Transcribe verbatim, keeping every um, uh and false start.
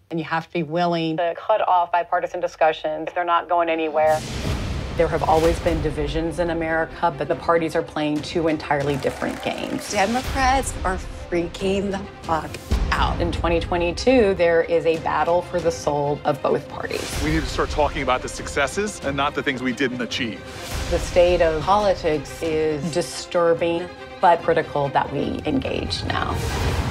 And you have to be willing to cut off bipartisan discussions. They're not going anywhere. There have always been divisions in America, but the parties are playing two entirely different games. Democrats are freaking the fuck out. In twenty twenty-two, there is a battle for the soul of both parties. We need to start talking about the successes and not the things we didn't achieve. The state of politics is disturbing, but critical that we engage now.